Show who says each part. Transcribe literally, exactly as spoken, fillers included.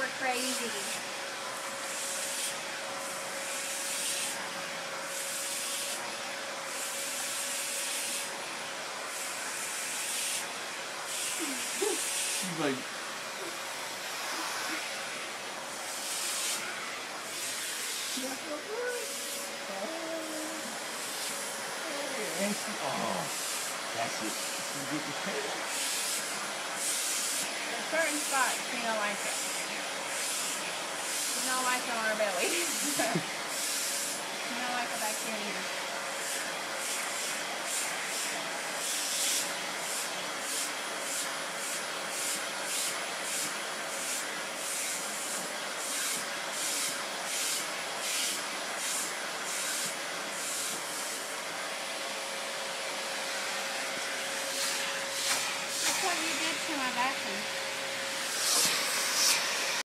Speaker 1: crazy.
Speaker 2: She's like, and she, oh, that's it. She get the tail.
Speaker 1: There's certain spots she don't like it. She don't like it on her belly. She don't like it back here either. Look what you did to my bathroom.